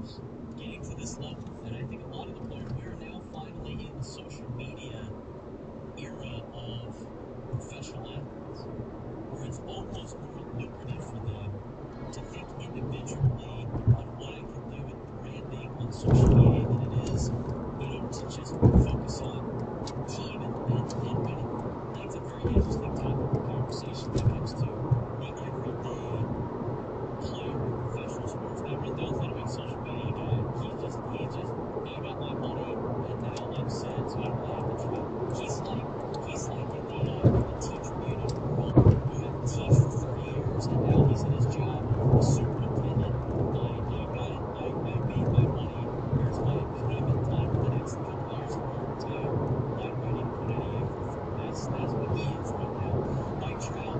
getting to this level, and I think a lot of the players, we are now finally in the social media era of professional athletes, where it's almost more lucrative for them to think individually on what I can do with branding on social media than it is, to just focus on team and winning. I think it's a very interesting topic of conversation when it comes to the everyday player in professional sports. Now, Rendon's not a big social media guy. He just, I got my money, and now I'm set, so I don't really have to try. He's like in the teacher union world who had to teach for 30 years, and now he's in his job as superintendent. I made my money. Here's my payment time for the next couple of years before I retire. Not ready to put any effort for it. That's what he is right now. Mike Trout,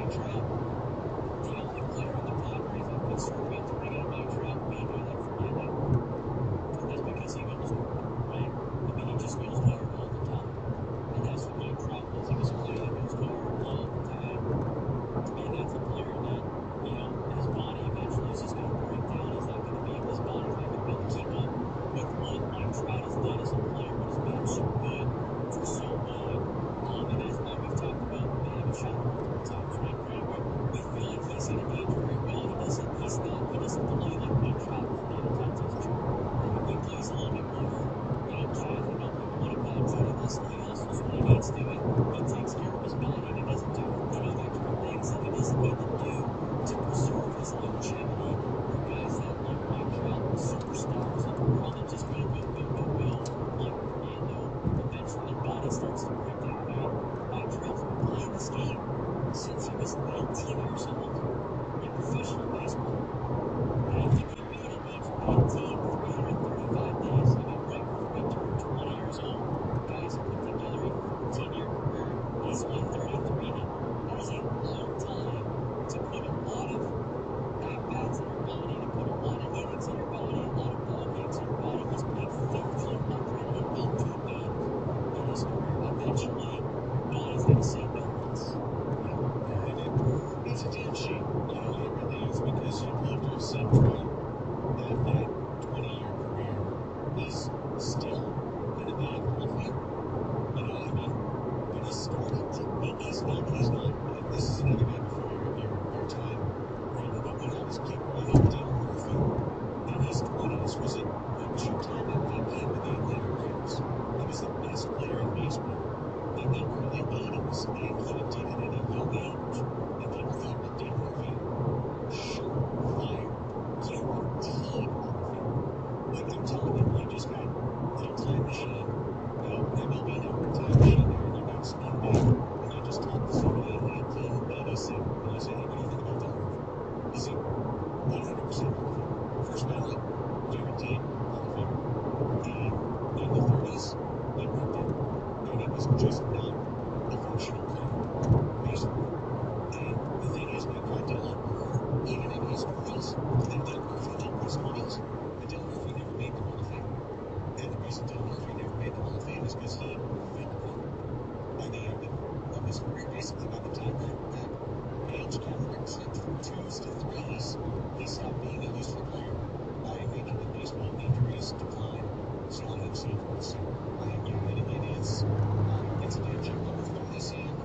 the only player on the Padres I'm concerned about turning into Mike Trout would be a guy like Fernando. And that's because he goes hard, right? He just goes hard all the time. And that's what Mike Trout was. He was a player that goes hard all the time. And that's a player that, his body eventually is just going to break down. He's not going to be, his body's not going to be able to keep up with what Mike Trout has done as a player, but has been so good for so long. And that's why we've talked about the man of shot multiple times, right? We feel like he's going to age very well. He doesn't play like Mike Trout for the Tatis jr. He plays a little bit more, casual. People want to call him Johnny Leslie. He hustles when he needs to, and he takes care of his body. He doesn't do, extra things that he doesn't need to do to preserve his longevity. Where guys that like Mike Trout, superstars of the world that just go, like Fernando, eventually their body starts to break down. Mike Trout's been playing this game since he was 19 years old in professional baseball. And he debuted at age 19, 335 days. Right before he turned 20 years old. Guys have put together a 14-year career. He's 133 now. That is a long time to put a lot of at-bats in your body, to put a lot of innings in your body, a lot of ball games in your body. He's played 1,518 games in his career. Eventually, body's going to say no once. It's a damn shame. It really is, because you'd love to have seen Trout have that 20-year career. He's still going to be a Hall of Famer. When he started, he's not. This is another guy before your time, Brandon, but when I was a kid growing up, Dale Murphy, in his 20s, was a two-time MVP with the Atlanta Braves. He was the best player in baseball in the early 80s, and he did it at a young age. And people thought that Dale Murphy, surefire, guaranteed Hall of Fame. But I'm telling you, you just got a little time machine, MLB Network time machine there, and you got spun back, and you just talked to somebody in 1987, and you say, hey, what do you think about Dale Murphy? You say, 100% Hall of Fame. First ballot, guaranteed Hall of Fame. And in the 30s, he worked it, and he was just not a functional player. Baseball. And the thing is, we got Dale up more, even in his 20s, than Dale Murphy in his 20s. But Dale Murphy never made the Hall of Fame. And the reason Dale Murphy never made the Hall of Fame is because he fell apart. By the end of his career, basically by the time that age category slipped from 2s to 3s, he stopped being a useful player by Major League Baseball injuries, decline, so on and so forth. So, it's a damn shame. Number 30, Sam,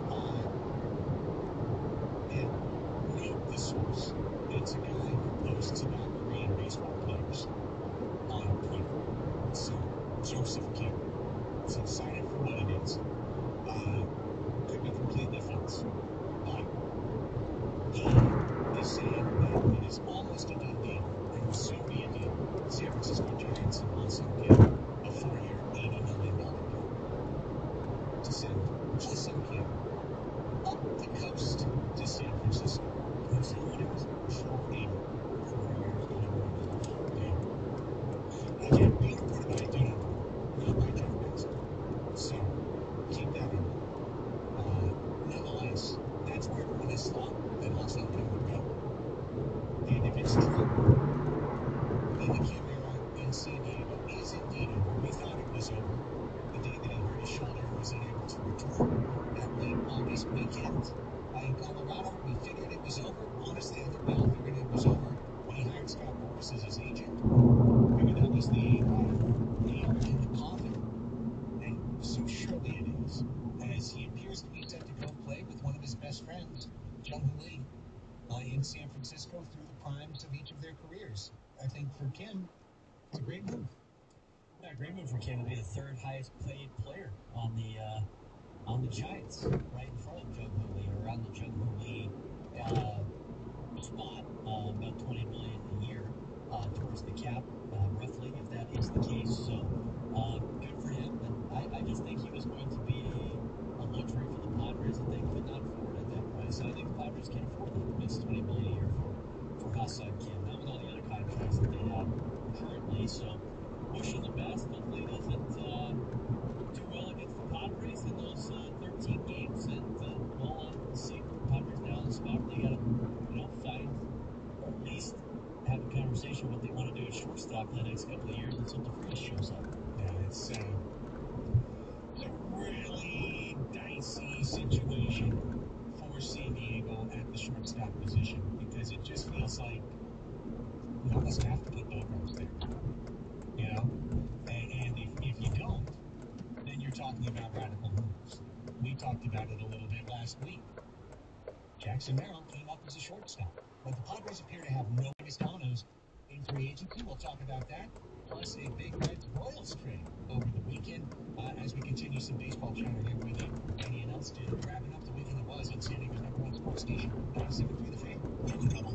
the source. It's a guy who posts about Korean baseball players on Twitter. So, Joseph Kim. So sign it for what it is. Could be completely false. But he is saying that it is almost a done deal, and will soon be a deal. San Francisco Giants and Ha-Seong Kim, a 4-year, $80 million deal to send Ha-Seong Kim up the coast to San Francisco. Who said what it was? 4 years, $80 million. Again, being reported by I do not know, not by Jeff Benson. So keep that in mind. Nonetheless, that's where everyone has thought that Ha-Seong Kim would go. And if it's true, then the Kim era in San Diego is indeed over. We thought it was over the day that he hurt his shoulder and was unable to return that late August weekend in Colorado. We figured it was over. Honestly, other people figured it was over when he hired Scott Boras as his agent. probably in San Francisco through the primes of each of their careers. I think for Kim, it's a great move. Yeah, great move for Kim to be the third highest paid player on the Giants, right in front of Juguli, or around the Juguli spot, about $20 million a year towards the cap, roughly, if that is the case. So good for him. And I just think he was going to be a luxury for the Padres that they could not afford at that price. I think the Padres can afford that. It's $20 million a year for Hassan Kim, not with all the other contracts that they have currently. So wish him the best. Hopefully he doesn't do well against the Padres in those 13 games, and we'll see. Padres now in the spot where they got to find, or at least have a conversation what they want to do at shortstop for the next couple of years until DeFries shows up. Yeah, it's a really dicey situation for San Diego at the shortstop position, because it just feels like you almost have to put Bogarts there, and if you don't, then you're talking about radical moves. We talked about it a little bit last week. Jackson Merrill came up as a shortstop, but the Padres appear to have no dominoes in free agency. We'll talk about that, plus a big Reds Royals trade over the weekend as we continue some baseball chatter here with you. Any and else did wrapping up the weekend that was on San Diego's #1 sports station, 97.3 The Fan. You can call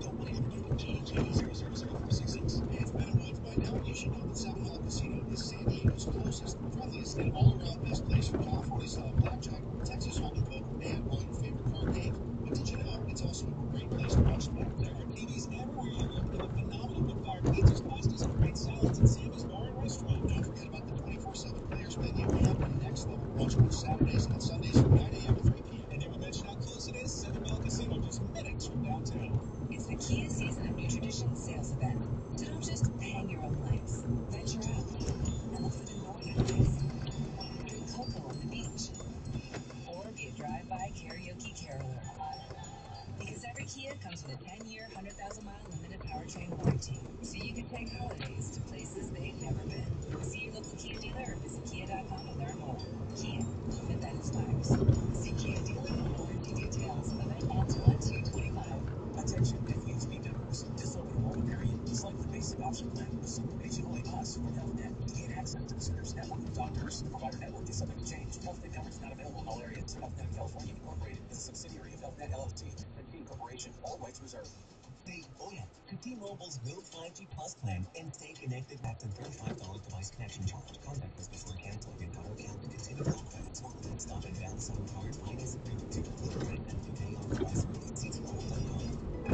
1-800-GG0004666. It's been a month by now. You should know that Seven Hall Casino is San Diego's closest, friendliest, and all-around best place for California-style blackjack, Texas Hold'em poker, and all your favorite card games. But did you know it's also a great place to watch sports? There are TVs everywhere you look, and a phenomenal wood-fired pizzas, pastas, and great salads at Sammy's Bar and Restaurant. Don't forget about the 24/7 Players menu and next-level brunch on Saturdays and Sundays from 9 a.m. to 3 p.m. And did we mention how close it is? Seven Mile Casino, just minutes from downtown. It's the Kia Season of New Traditions sales event. So don't just hang your own lights. Venture out and look for the northern lights. Drink cocoa on the beach. Or be a drive-by karaoke caroler. Because every Kia comes with a 10-year, 100,000-mile limited powertrain warranty. So you can take holidays to places they've never been. See your local Kia dealer or visit kia.com to learn more. Kia, movement that inspires. See Kia dealer for warranty details. Event ends 1/2/25. Attention FEHB members. This open enrollment period is like the basic option plan with simple HMOA+ from Health Net. To gain access to the center's network of doctors, the provider network is subject to change. Health Net coverage is not available in all areas. Health Net of California Incorporated is a subsidiary of Health Net LLC and Team Corporation. All rights reserved. Hey, Boya, to T-Mobile's Go 5G Plus plan and stay connected back to $35 device connection charge. Contact us before canceling your auto account to continue call credits or limit stop and balance on card. Finance agreement to include credit and to pay on device early. See T-Mobile.com.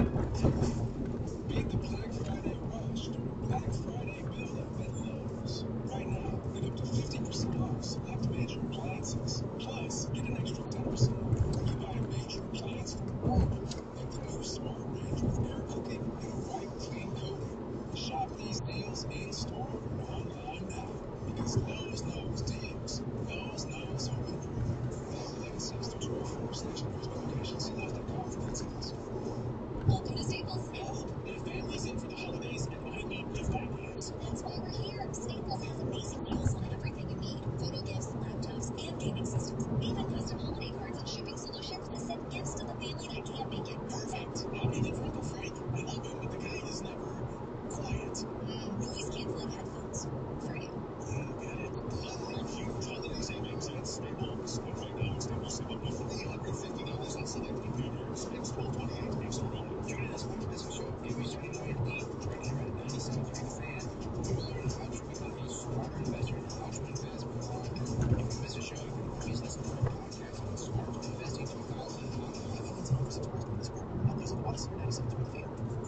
Beat the Black Friday rush during Black Friday Bill at Lowe's. Right now, get up to 50% off select major appliances. Plus, get an extra 10% off when you buy a major appliance from Palomar, like the new Smart Range with air cooking and a bright clean coating. Shop these deals in-store or online now, because Lowe's knows deals. Lowe's knows home improvement. Valid 11/6/2024. Locations. See Lowe's.com for details. Welcome to Staples. Oh, my family's in for the holidays and I need gift ideas. That's why we're here. Staples has amazing deals on everything you need. Photo gifts, laptops, and gaming systems. Even custom holiday cards and shipping solutions to send gifts to the family that can't make it. Perfect. I'll be the Uncle Frank. I love him, but the guy is never quiet. Noise canceling headphones. For you. Got it. Unlock huge holiday savings at Staples. And right now at Staples, save up to $350 on select computers. It's 12/28 next only. Join the Sports Business Show every starting at 8, right here at 97.3 The Fan. We'll learn how to become a smarter investor and how to invest for the long term. If you miss a show, you can always listen to our podcast on Smart Investing 2000.com. Opinions and offers expressed on this program are those of the officer 97.3 The Fan.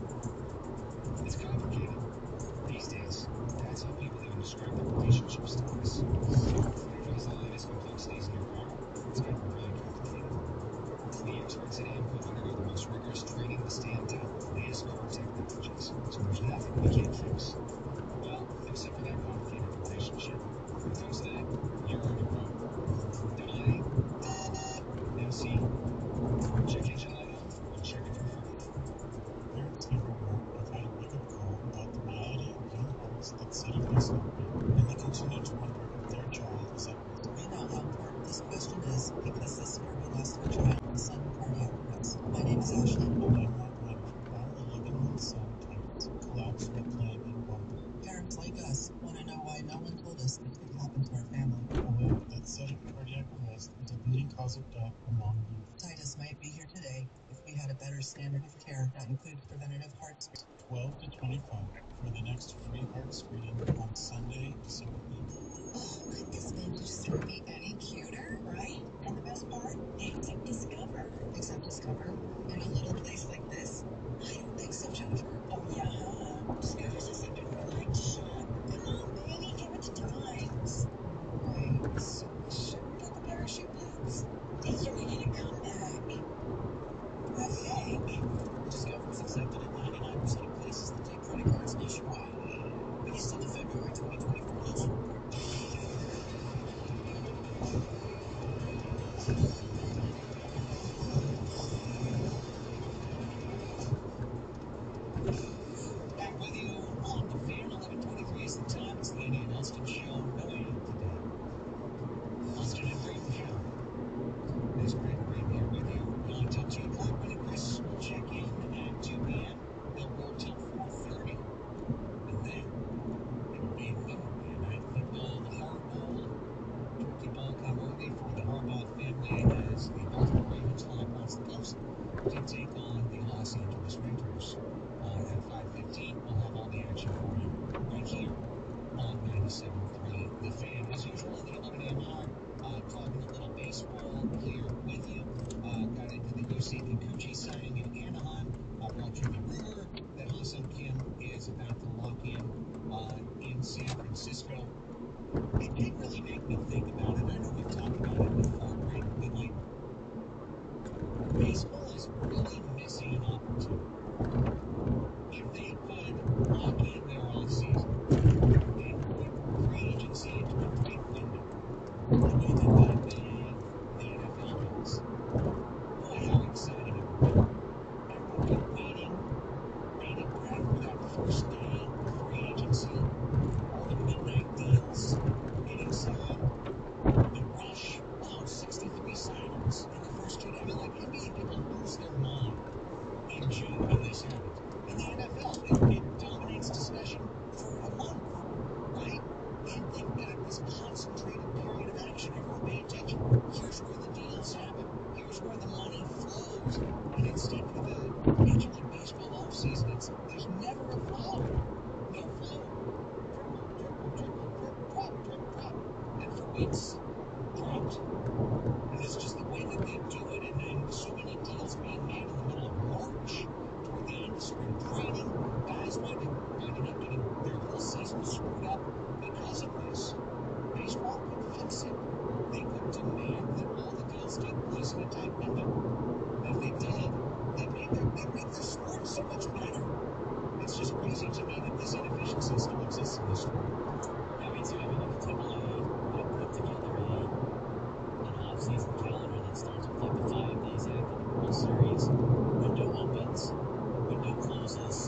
It's complicated these days. That's how people even describe their relationship status. Whatever the latest complexities in your car, it's getting really complicated. The experts at AMCO undergo the most rigorous training to stay on top of the latest car technologies, so there's nothing we can't fix. Well, except for that complicated relationship. When it comes to that, you're on your own. Dial at 8. Now see, check engine light on and check it for free. Parents everywhere have had a wake-up call about the reality of young homes that settle their smoking, and they continue to wonder if their child is at risk. We know how important this question is because this year we lost our child with sudden cardiac arrest. My name It's Ashley. A 911 for all 11-month son Titus collapsed while playing in Walmart. Parents like us want to know why no one told us this could happen to our family. Or that sudden cardiac arrest is a leading cause of death among youth. Titus might be here today if we had a better standard of care that includes preventative heart screening. 12 to 25 for the next free heart screening on Sunday, December 8th. Oh, could this vintage store be any cuter, right? And the best part? Except Discover. Except Discover? In a little place like this? I don't think so, Jennifer. Oh, yeah, huh? Discover's a second where I like to shop. Come on, baby, give it to Dimes. Right, so we shouldn't get the parachute pants. These are making a comeback. I think. Discover's accepted at 99% of places that take credit cards nationwide. Based on the February 2024 Nielsen report. Back with you on the Fan 1123 is the time. It's the Andy and Elston show. No Andy today. Elston and Braden show. It's Braden here with you until 2 o'clock. When Chris will check in at 2 p.m. They'll work till 4:30. And then it'll be Monday Night Football, the Hard Bowl. Turkey Bowl come early for the Harbaugh family as the Baltimore Ravens fly across the coast to take on the Los Angeles Raiders. At 5:15, we'll have all the action for you right here on 97.3 The Fan. As usual, in the 11 a.m. hour, talking a little baseball here with you. Got into the UC Kikuchi signing in Anaheim. Brought you the rumor that Ha-Seong Kim is about to lock in San Francisco. It did really make me think about it. I know we've talked about it before, right? But like, baseball is really missing an opportunity. If they could lock in their offseason and put free agency into a tight window, the way that the NFL does, boy, how exciting it would be. Everyone kept waiting, bated breath for that first day of free agency, all the midnight deals, getting signed, the rush, 63 signings in the first 2 days. I mean, like, NBA people lose their mind in June when this happens. In the NFL, it dominates discussion for a month, right? And they've got this concentrated period of action. Everyone pay attention. Here's where the deals happen. Here's where the money flows. And instead for the Major League Baseball offseason, there's never a flow. No flow. Drop. And for weeks, drought. And it's just the way that they do it. And then so many deals being made in the middle of March, toward the end of spring training, guys winding up getting their whole season screwed up because of this. Baseball could fix it. They could demand that all the deals take place in a tight window. And if they did, they'd make the sport so much better. It's just crazy to me that this inefficiency still exists in the sport. Yeah, me too. I mean, if AAA put together an off-season calendar that starts with like the 5 days after the World Series, window opens, window closes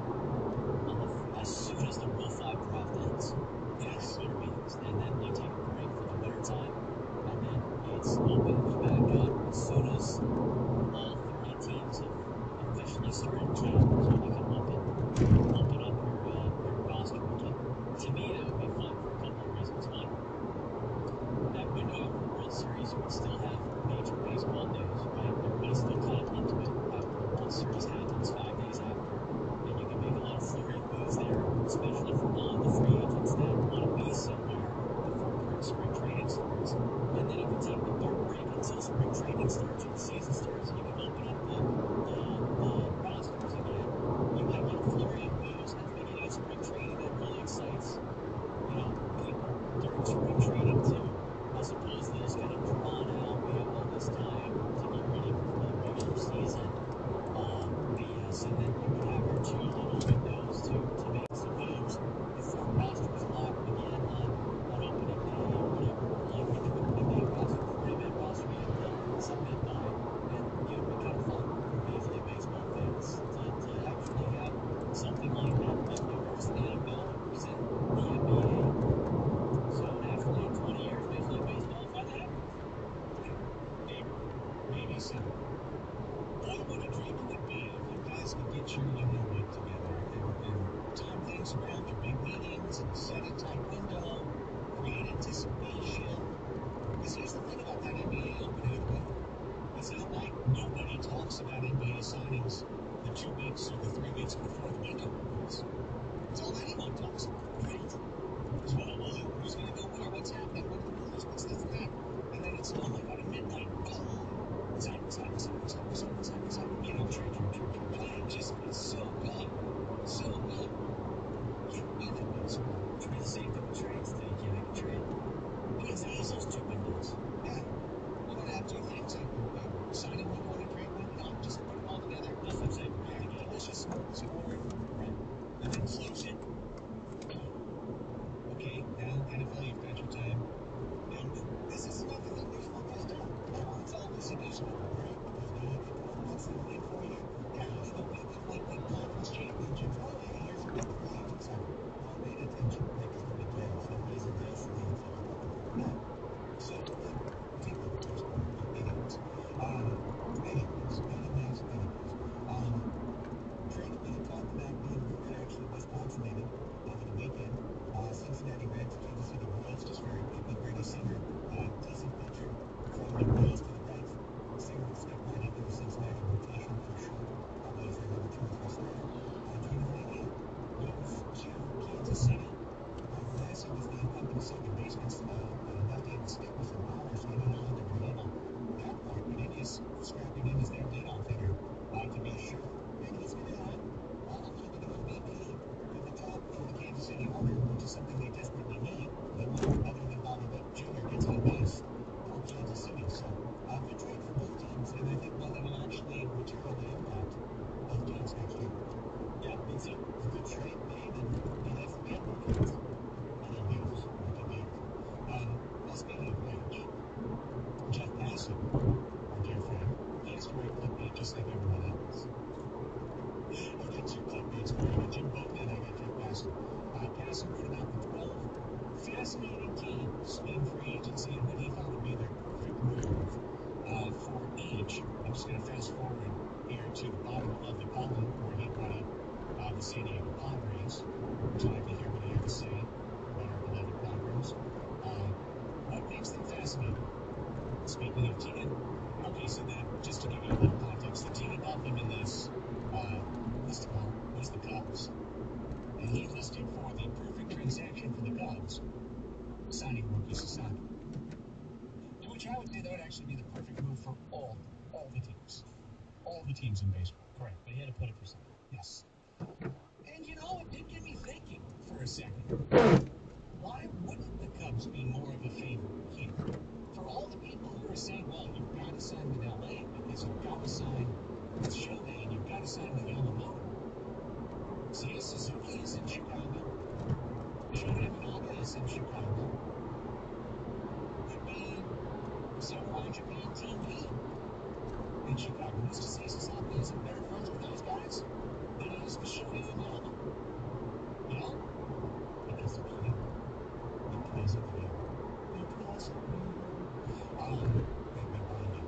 as soon as the Rule 5 draft ends. Yes. Winter meetings. And then you take a break for the winter time, and then it's opened back up as soon as all 30 teams have officially started camp. So you can open up your roster again. To me, that would be fun for a couple of reasons. One, that window after the World Series, you would still have major baseball news, right? Everybody's still kind of into it after the World Series happens 5 days after, and you can make a lot of flurry of moves there, especially for all the free agents that want to be somewhere before spring training starts. And then you can take the break until spring training starts or the season starts, and you can open up the rosters again. You might get a flurry of moves at the beginning of spring training that really excites, people during spring training too, as opposed to this kind of drawn out, we have all this time to get ready for the regular season BS, and then you would have your 2 little windows to make some moves before rosters lock again on opening day or whatever, or like if you're a big roster, 40-man roster, you have to submit by, and it would be kind of fun for Major League Baseball fans to actually have something like that. But where's the NFL to represent the NBA? So naturally, in 20 years, Major League Baseball will find that out. Maybe so. Boy, what a dream anticipation. Because here's the thing about that NBA opening of the window. It's not like nobody talks about NBA signings the 2 weeks or the 3 weeks before the window opens. It's all anyone talks about, right? It's, well, who's going to go where? What's happening? What are the rumors? What's this and that? And then it's, oh my God, at midnight, boom! Sign. You know, trade. It just is so good. So good. Get in it, baseball. For the sake of the trades, they can make a trade. Because it is those 2 windows. Yeah. We're going to have 2 things. Signing window and a trade window. No, just put them all together. That's what I'm saying. Very delicious smorgasbord. Right. And then close it. Okay, now NFL, you've got your time. And this is nothing that baseball does do. It's all Lucy baseball, right? Because now you get what's in for you. Yeah, you know, we win like conference championships. Oh, yeah, here's a big free agent signing. Well, pay attention. Like it's the big players. Nobody's in this and the NFL. So, take the baseball. Idiots. Anyways. Trade we had talked about being rumored actually was consummated over the weekend. Cincinnati Reds, Kansas City Royals, just very quickly. Brady Singer, decent pitcher from the Royals to the Reds. Singer would step right into the Cincinnati rotation for sure. Probably as their number 2 or 3 starter. Jordan Levy moves to Kansas City. Last year was the incumbent second baseman, left-handed stick with some power, so I don't know how they're going to handle that part. But it is scrapping in as their leadoff hitter, to be sure. And he's going to add a little bit of a VP to the top for the Kansas City order, which is something they desperately need. No one other than Bobby Witt Jr. gets on base for Kansas City. So, good trade for both teams, and I think one that will actually materially impact both teams next year. Yeah, me too. It's a good trade made, and he has the man kids. Lucky beers. Well, speaking of which, Jeff Passan, our dear friend, he has to write clickbait just like everyone else. I got 2 clickbaits for you. I got Jim Boatman and I got Jeff Passan. Passan wrote about the 12 fascinating teams in free agency and what he thought would be their perfect move for each. I'm just going to fast forward here to the bottom of the column where he brought up the San Diego Padres. Would you like to hear what he had to say about our beloved Padres? What makes them fascinating? Speaking of team, okay, so then just to give you a little context, the team above him in this list of all was the Cubs, and he listed for the perfect transaction for the Cubs, signing Roki Sasaki. To which I would say that would actually be the perfect move for all the teams in baseball. Correct. But he had to put it for something. Yes. And you know, it did get me thinking for a second. Why wouldn't the Cubs be more of a favorite here? For all the people who are saying, well, you've got to sign with LA because you've got to sign with Shohei and you've got to sign with Yamamoto. Seiya Suzuki is in Chicago. Shohei Managa is in Chicago. Would be Samurai Japan Team B in Chicago. Who's to say Sasaki isn't better friends with those guys than he is with Shohei and Yama? You know? Because they're playing. They're pleasant together. They're pleasant. Maybe binding.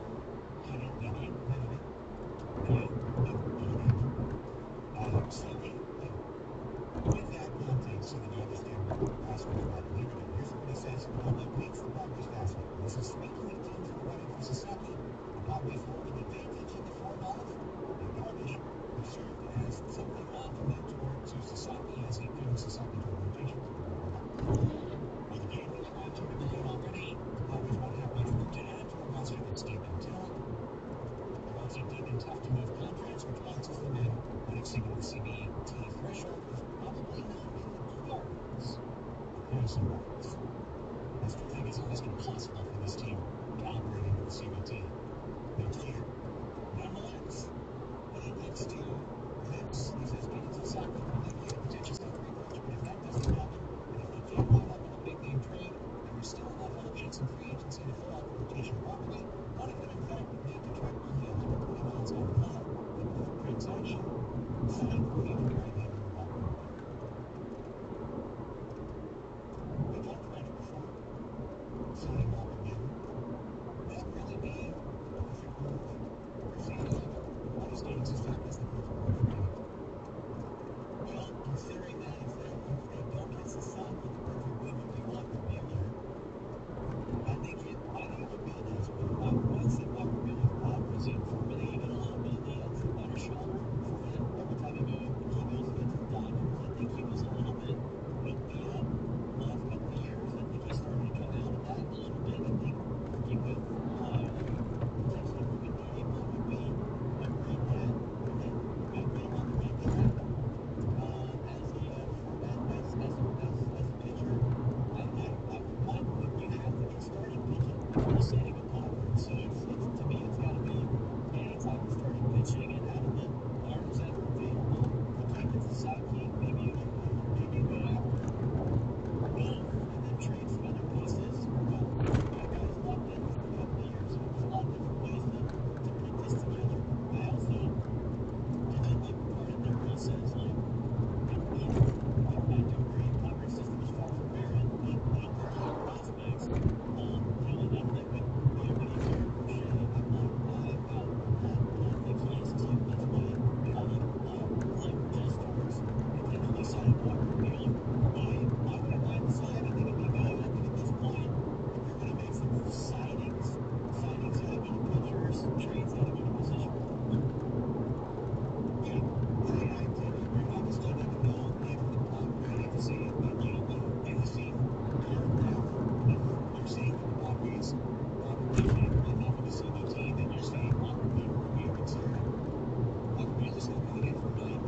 So, with that context, so that you understand what Passan's about, here we go. Here's what he says about what makes the Padres fascinating. He says, speaking of teams that are running for Sasaki, the Padres forward that they mentioned the form of Darvish, who served as something of a mentor to Sasaki as he comes Sasaki to a rotation. With the payroll around $200 million already, the Padres won't have much room to add to a roster that's deep in talent. They're also deep in tough-to-move contracts, which boxes them in when exceeding the CBT threshold is probably not in the cards. Harrison Barnes. I still think it's almost impossible for this team to operate into the CBT next year. Nonetheless, when he gets to this, he says, getting to soccer will likely a potential salary crunch, but if that doesn't happen, and if they can't line up in a big-name trade, there are still enough options in free agency to fill out the rotation properly. One of them, in fact, would need to try to bring in $100 million outside of that. The perfect transaction, sign Cody to the right-hander in the ballpark. We talked about it before. Signing Walker Buehler. That really be the perfect move for San Diego. What is Gaines' fact is the perfect move for anything. setting of Padres. So it's to me, it's got to be anytime you're starting pitching and out of the arms that are available. If it's a sidekick, maybe you go after both and then trade some other pieces. My guys locked in for a couple of years. So there's a lot of different ways to put this together. I also did like part of their says like I do agree Padres system is far from barren, but prospects, and I think with nobody here per se, I'm not lying about that. I think he is too. That's why leverages towards potentially signing Walker Buehler. I wouldn't mind the sign. I think it'd be good. I think at this point, if you're going to make some signings had to go to pitchers, trades had to go to position. Yeah, I tend to agree. Obviously, I didn't know if the Padres, I hate to say it, but in the same paragraph, if you're saying that the Padres, Walker Buehler, enough of a CB team, then you're saying Walker Buehler would be a concern. Walker Buehler's still coming in for $1 million.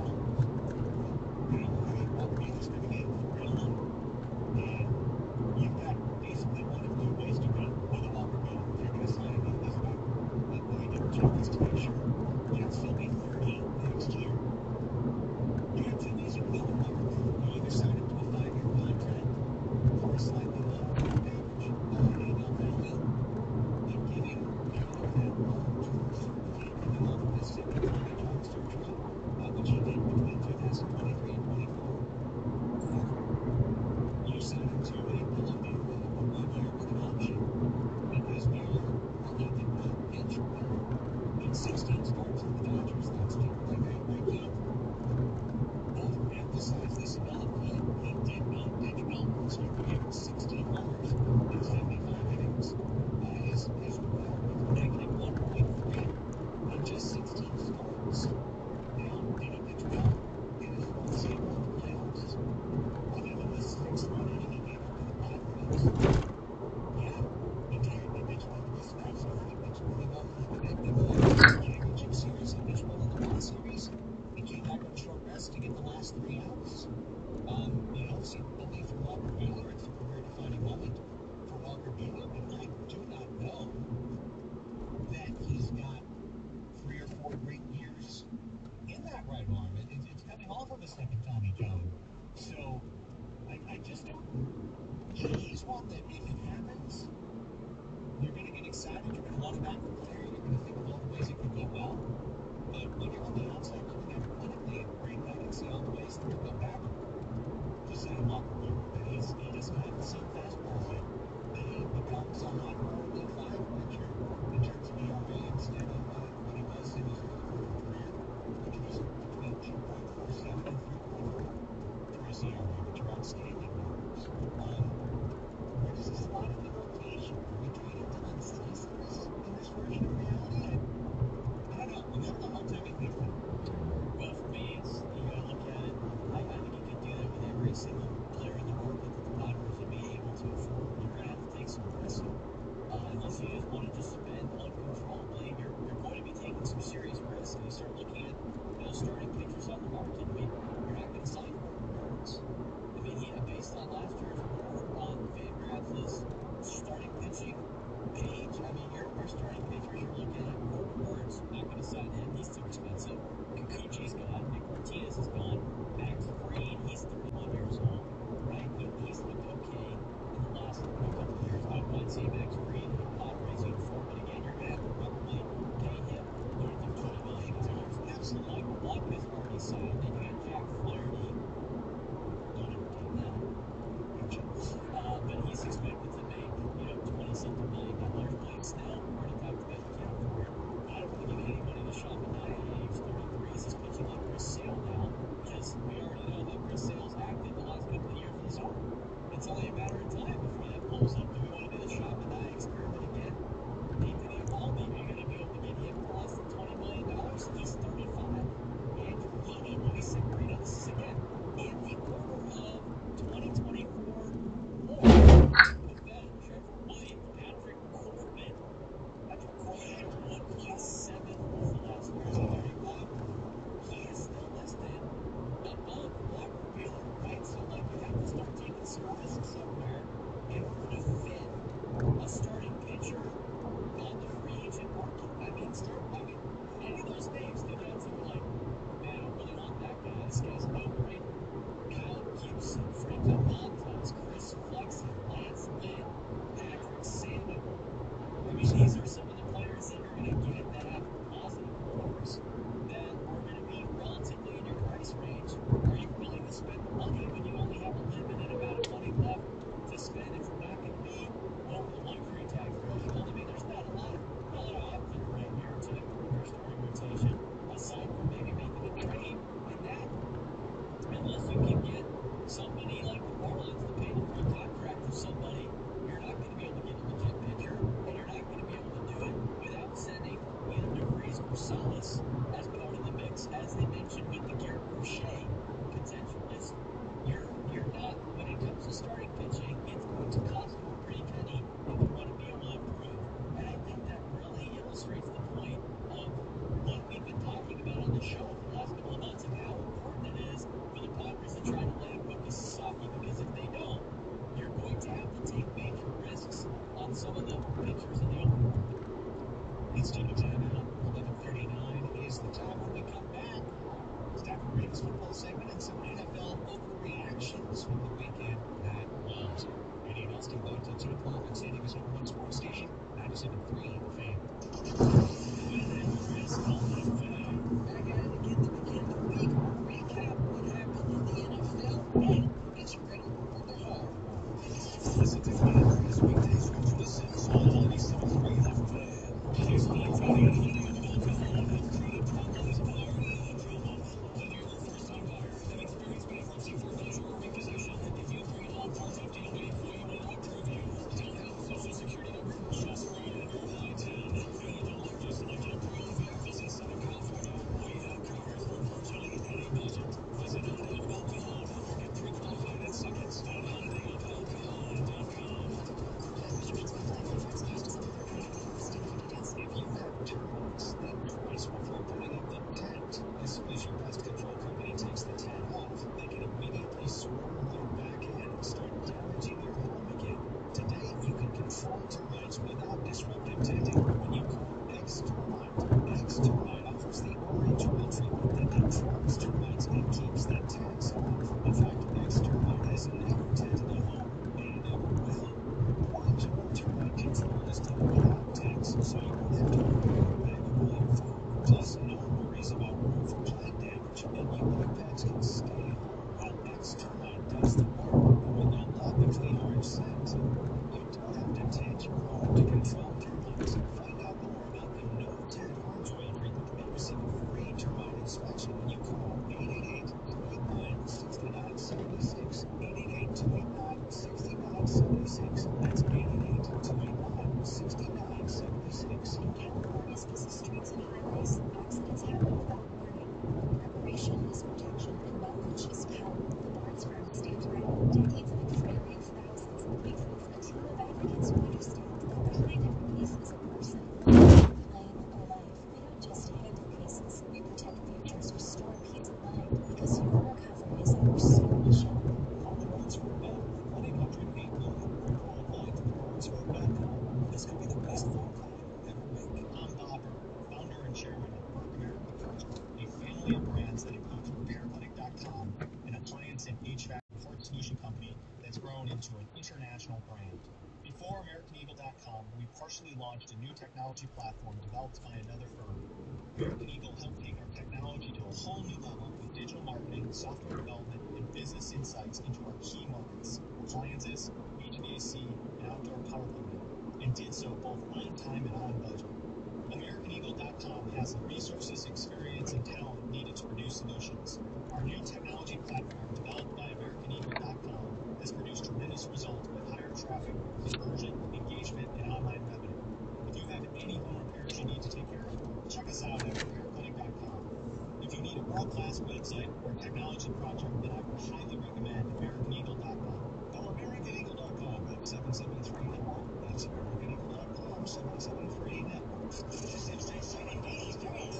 Walker Buehler's coming in for real money. And you've got basically one of two ways to go with a Walker Buehler. If you're going to sign him, he's about going to chance to make sure he'll still be 30 next year. You have two ways you can go with Walker Buehler. You either sign him to a 5-year contract for a slightly lower average annual value, but give him kind of that long-term certainty coming off of his second time at John Surgery, which he did between 2023 and 24. You sign him to a Willow deal with a 1 year with an option, because Buehler, while he did not pitch well in 16 starts for the Dodgers last year, like I can't overemphasize this enough. He did not pitch well last year. He had 16 homers in 75 innings. His WAR was negative 1.3 in just 16 starts. Now, did he pitch well in his first season of the playoffs? Other than the 6-run inning he gave up to the Padres? Yeah, he did. He pitched well in the Dispatch series. He pitched really well in the championship series. He pitched well in the World Series. He came back on short rest to get the last 3 outs. Certainly for Walker Buehler, it's a career-defining moment for Walker Buehler, but I do not know that he's got 3 or 4 great years in that right arm. It's coming off of a second Tommy John. So I just don't. He's one that if it happens, you're going to get excited. You're going to want to back the player. You're going to think of all the ways it could go well. But when you're on the outside looking at it clinically and Greg, I can see all the ways that could go back to sign Walker Buehler. That he doesn't have the same fastball yet. That he becomes a high 4 or 5 pitcher in terms of ERA instead of what he was in his early career, which was between 2.47 and 3.4 for his ERA, which are outstanding numbers. Where does he slot in the rotation? Are we trading Dylan Cease in this version of reality? I don't know. I'm having a hard time making it fit. Well, for me, you got to look at it. I think you could do that with every single player in the market that the Padres would be able to afford. You're going to have to take some risk. Unless you just want to just spend uncontrollably, you're going to be taking some serious risks. And you start looking at starting pitchers on the market. I mean, you're not going to sign Corbin Burns. I mean, based on last year's report on Fangraphs' starting pitching page, I mean, your starting pitchers, you're looking at Corbin Burns, not going to sign him. He's too expensive. Kikuchi's gone. Nick Martinez is gone. Max Fried, he's 31 years old, right? He's looked okay in the last couple of years. I don't mind seeing Max Fried in a Padres uniform, but again, you're going to have to probably pay him north of $20 million. Absolutely. Michael Wacha is already signed. Then you got Jack Flaherty. Don't entertain that. But he's expected to make, $20-something million. Blake Snell, already talked about the cap for him. I don't want to give any money to Sean Manaea at age 33. He's pitching like Chris Sale now, because we already know that Chris Sale's acted the last couple of years in his arm. It's only a matter of time before that blows up. Do we want to do the Sean Manaea experiment? 97.3 fan. Back at it again to begin the week. We'll recap what happened in the NFL and get you ready for the hard work. Listen to Fan News weekdays from 2 to 6 on 97.3 The Fan. Here's Black Friday at Hyundai on Mount Calhoun. Upgraded promos are the promo. Whether you're a first-time buyer, have experienced bankruptcy, foreclosure, or repossession, if you bring an on-farm deal, we will approve you. Don't have a social security number? Just ride under I-10. Viewing the largest selection of pre-owned vehicles in Southern California, we have cars for virtually any budget. Visit Hyundai of Mount Calhoun or get pre-qualified in seconds at HyundaiofMountCalhoun.com. If you have termites, then price will for putting up the tent. As soon as your pest control company takes the tent off, they can immediately swarm right back in and start damaging your home again. Today, you can control termites without disruptive tenting when you call X-Termite. X-Termite offers the orange oil treatment that controls termites and keeps the ticks off. In fact, X-Termite has never tented a home and never will. Orange oil termite control is done without ticks, so you won't have to worry about valuable info. Plus, no worries about roof or plant damage, and you and your pets can stay home while X-Termite does the work. When you love the clean orange scent, you don't have to tent your home to control termites. Find out more about the no-tent orange oil treatment and receive a free termite inspection when you call 888-289-6976. 888-289-6976. That's 888-289-6976. In California's busy streets and highways, accidents happen without warning. Preparation is protection, and knowledge is power. The Barnes firm stands ready. Decades of experience, thousands of faces, a team of advocates who understand that behind every case is a person. Claim a life. We don't just handle cases, we protect futures, restore peace of mind, because your recovery is our sole mission. Call the Barnes firm now at 1-800-8-BILLION or go online to thebarnesfirm.com. This could be the best phone call you'll ever make. I'm Bob Burke, founder and chairman of Burke America First, a family of brands that includes RepairClinic.com, an appliance and HVAC support solution company that's grown into an international brand. Before AmericanEagle.com, we partially launched a new technology platform developed by another firm. American Eagle helped take our technology to a whole new level with digital marketing, software development, and business insights into our key markets, appliances, HVAC, and outdoor power equipment, and did so both on time and on budget. AmericanEagle.com has the resources, experience, and talent needed to produce solutions. Our new technology platform, developed by AmericanEagle.com, has produced tremendous results with higher traffic, conversion, engagement, and online revenue. If you have any home repairs you need to take care of, check us out at RepairClinic.com. If you need a world-class website or technology project, then I would highly recommend AmericanEagle.com. Call AmericanEagle.com at 773-NETWORK. That's AmericanEagle.com, 773-NETWORK. 67 dollars down.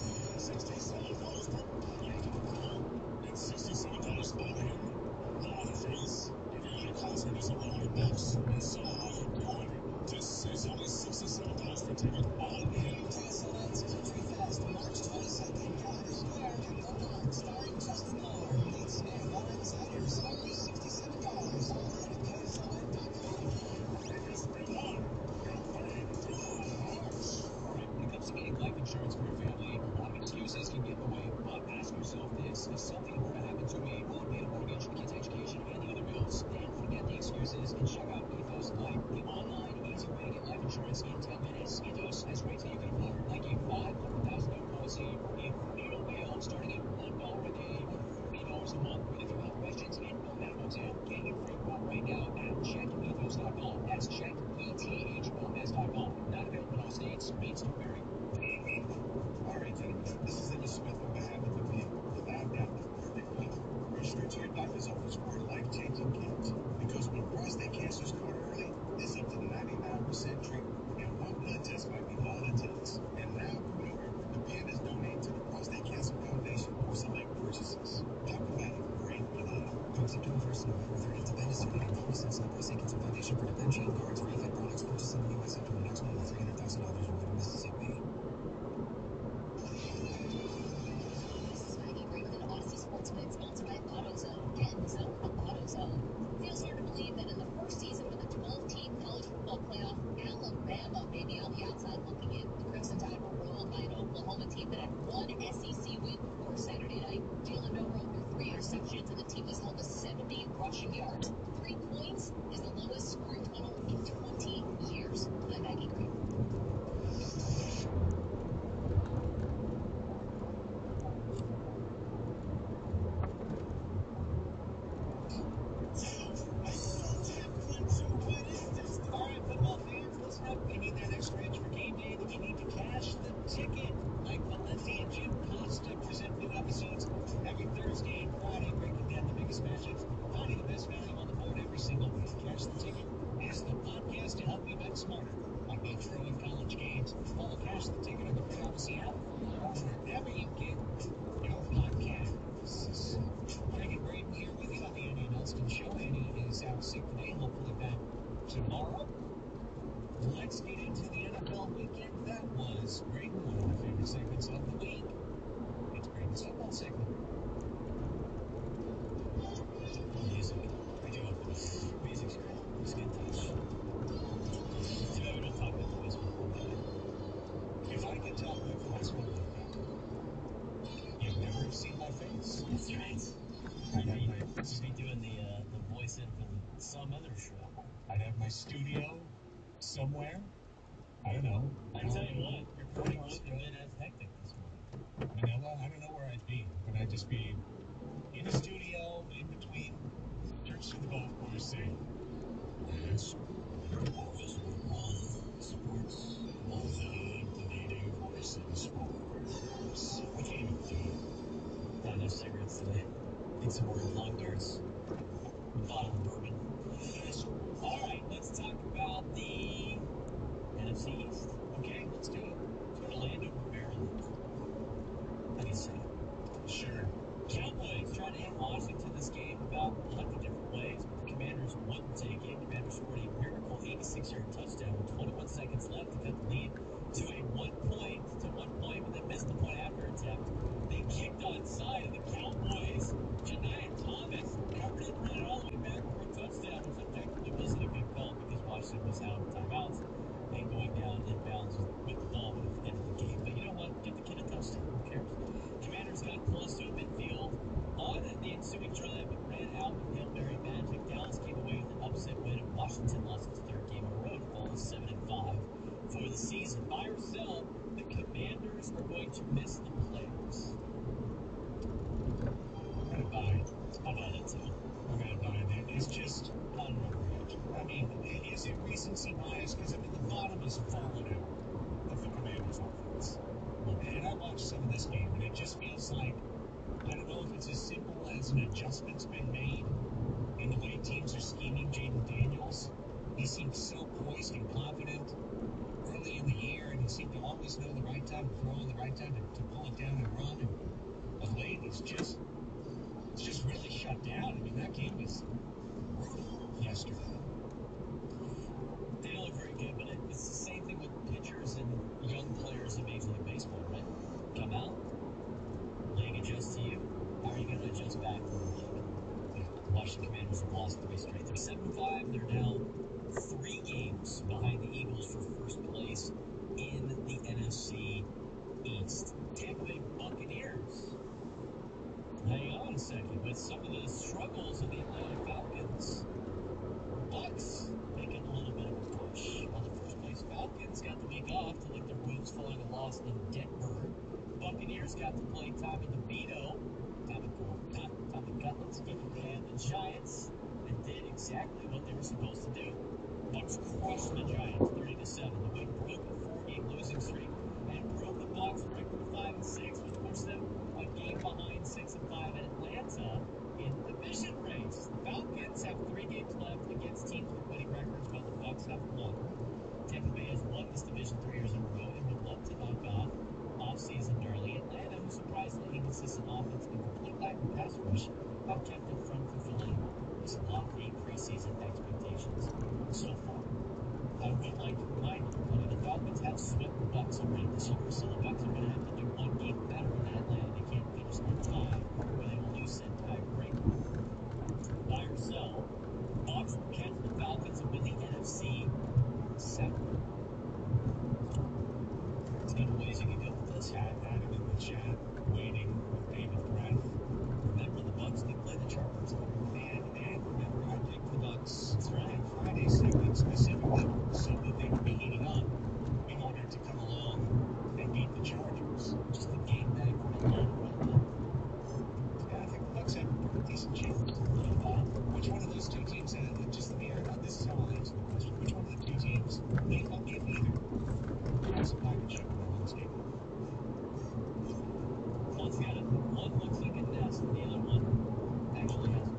$67 per $100 and $67 out of here. Lower the fees. If your unit costs me just over $100, and so are you 200. Just it's only $67 per ticket. All in. TSL ends country fest March 22nd. God is there at the Barn, starring Justin Moore, meets and more insiders. Only $67. All in at KSLN.com. Tickets for one. Company 2 March. All right, when it comes to getting life insurance for your family, a lot of excuses can get in the way. But ask yourself this: if something were to happen to me, who would pay the mortgage, the kids' education, and the other bills? Then forget the excuses and check out Ethos Life, the online, easy way to get life insurance in 10 minutes. Ethos has rates that you can afford, like a $500,000 policy for a $40 bill starting at $1 a day or $40 a month. With a few health questions and no minimums in. Get your free quote right now at checkethos.com. That's checkethos.com. Not available in all states. Rates do vary. All right, gentlemen. This is Dennis Smith on behalf of the people, without doubt, your brother. Run straight to your doctor's office for a life-changing gift. Because when prostate cancer is caught early, it's up to 99% treatment. And one blood test might be all it takes. And now, remember, the pen is donated to the Prostate Cancer Foundation for select purchases. Talk about a great brother. From September 1st to November 30th, the pen is donating promises to the Prostate Cancer Foundation for the pen chain cards, verified products purchased in the U.S. up to a maximum of $300,000 reward in Mississippi. This is Maggie Franklin, Odyssey Sportsman, sponsored by AutoZone. Get in the zone with AutoZone. Feels hard to believe that in the first season of the 12-team college football playoff, Alabama may be on the outside. tomorrow. Let's get into the NFL weekend. That was great. One of my favorite segments of the week. It's Braden's football segment. Music. I do love this. Music's great. It's a good touch. Too bad we don't talk about the boys football. If I could tell the class football guy, you'd never have seen my face. That's right. I'd have my, You'd be doing the voice in for some other show. I'd have my studio somewhere. I don't know. I tell you what, your recording wouldn't have been as hectic this morning. Manila, I don't know where I'd be, but I'd just be in a studio in between church and the golf course saying, "Yes, Sports. the leading voice in sports." I can't even do it. Not enough cigarettes today. Need some more long darts. Bottle of bourbon. All right, let's talk about the NFC East. Okay, let's do it. Orlando, Maryland. How do you say it? Sure. Cowboys tried to end Washington this game about 100 different ways, but the Commanders wouldn't take it. Commanders scored a miracle 86-yard touchdown with 21 seconds left to cut the lead to one point, but they missed the point after attempt. They kicked onside, and the Cowboys, Janiah Thomas, covered it and ran it all the way back for a touchdown, which objectively wasn't a good call because Washington was out of timeouts and going down in bounds with the ball would have ended the game. But you know what? Give the kid a touchdown. Who cares? Commanders got close to midfield on the ensuing drive, but ran out with Hail Mary magic. Dallas came away with an upset win, and Washington lost its third game in a row to fall to 7-5 for the season. Buy or sell, the Commanders are going to miss the players. I'm gonna buy. I'll buy that too. I'm gonna buy that. It's just not an overreaction. I mean, is it recency bias? Because I mean, the bottom is falling out of the Commanders' offense. And I watched some of this game, and it just feels like, I don't know if it's as simple as an adjustment's been made in the way teams are scheming Jaden Daniels. He seemed so poised and confident early in the year, and he seemed to always know the right time to throw and the right time to pull it down and run. And of late, it's just really shut down. I mean, that game was brutal yesterday. They don't look very good, but it's the same thing with pitchers and young players in Major League Baseball, right? Come out, league adjusts to you. How are you going to adjust back to the league? The Washington Commanders have lost 3 straight. They're 7-5. They're now 3 games behind the Eagles for first place in the NFC East. Tampa Bay Buccaneers. Hang on a second. With some of the struggles of the Atlanta Falcons, Bucks making a little bit of a push. While the first place Falcons got the week off to lick their wounds following a loss in Denver. Buccaneers got to play Tommy DeVito, Tommy Cutlets, and the Giants, and did exactly what they were supposed to do. Bucks crushed the Giants 30-7. The win broke a 4-game losing streak and broke the Bucks record 5-6, which puts them a game behind 6-5 at Atlanta in the division race. The Falcons have 3 games left against teams with winning records, while the Bucks have 1. Tampa Bay has won this division 3 years in a row and would love to knock off off-season gnarly Atlanta, whose surprisingly inconsistent offense and complete lack of pass rush have kept them from fulfilling some lofty preseason expectations so far. I would like to remind everybody the Falcons have swept the Bucks already this year, so the Bucks are going to have to do 1 game better than Atlanta. They can't finish on time, or they will lose that tiebreaker. Buy or sell, Bucks will catch the Falcons and win the NFC South. There's a couple ways you can go with this. Adam in the chat, waiting with bated breath. Remember, the Bucks did play the Chargers. And remember, I picked the Bucks That's right. on Friday's segment specifically so that they would be heating up in order to come along and beat the Chargers. Just a game back from Atlanta right now. Yeah, I think the Bucks have a pretty decent chance. Which one of those 2 teams had just let me this is how I'll answer the question. Which one of the 2 teams, if either, has a pocket shot in the landscape? One looks like a nest, and the other one actually has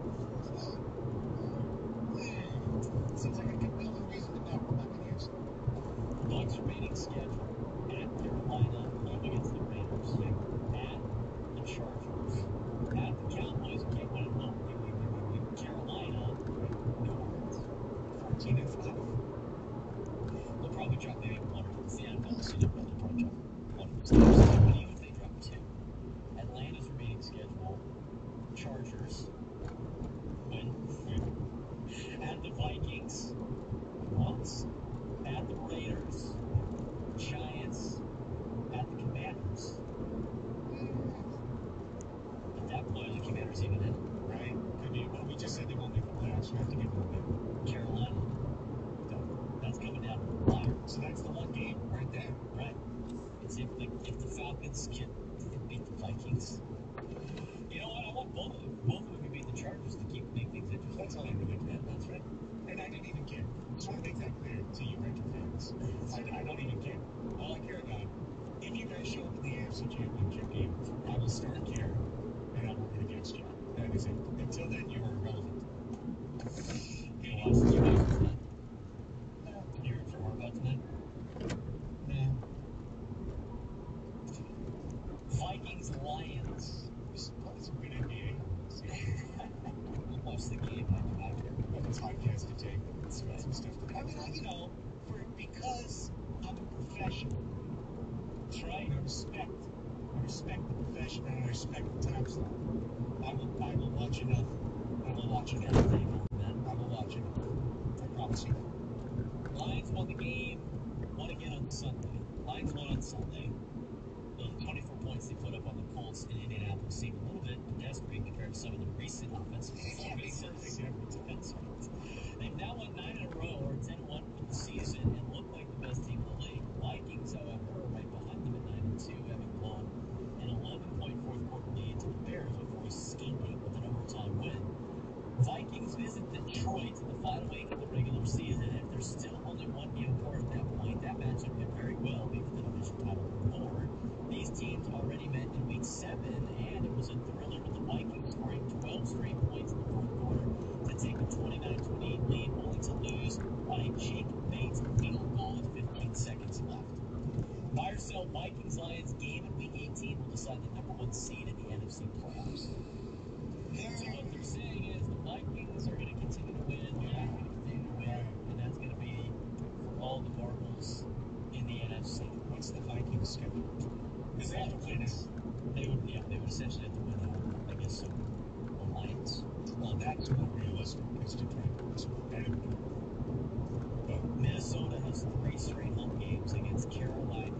Seems like a compelling reason to back the Buccaneers. Bucks remaining schedule at Carolina, home against the Raiders, at the Chargers, at the Cowboys, can't win at home. Carolina, New Orleans. 14-5. So that's the one game right there. Right. It's if the Falcons can beat the Vikings. You know what? I want both of them. Both of them can beat the Chargers to make things interesting. That's all I really care. That's right. And I didn't even care. Just want to make that clear to you Renter fans. I don't even care. All I care about, if you guys show up in the AFC Championship game, I will start caring, and I will root against you. That is it. Until then, you are irrelevant. You watch tonight? No. You root for Harbaugh tonight? No. Vikings, Lions. There's probably some good NBA. We'll watch the game after. We have a podcast to take. That's right. Some stuff to do. I mean, because I'm a professional. That's right. I respect the profession and I respect the time slot. I will watch enough. I will watch enough. I will watch enough. I promise you. Lions won the game. Won again on Sunday. Lions won on Sunday. The 24 points they put up on the Colts in Indianapolis seemed a little bit pedestrian compared to some of the recent offensive performances. They've now won 9 in a row, or 10-1 for the season, and look like the best team in the league. Vikings, however, are right behind them at 9-2, having blown an 11-point fourth quarter lead to the Bears before escaping with an overtime win. Vikings visit Detroit in the final week of the regular season, and if there's still only one game apart at that point, that matchup could very well be for the division title or more. These teams already met in week 7, and it was a thriller with the Vikings scoring 12 straight points in the fourth quarter to take a 29-28 lead, only to lose on a Jake Bates field goal with 15 seconds left. Buy or sell Vikings Lions game in week 18 will decide the number 1 seed in the NFC playoffs. So what they're saying is the Vikings are going to continue to win, the Lions are going to continue to win, and that's going to be for all the marbles in the NFC. What's the Vikings schedule? Because they have to win it. They would essentially have to win out, I guess, so the Lions. Well, that's more realistic. It's Detroit. It's better. But Minnesota has 3 straight home games against Arizona.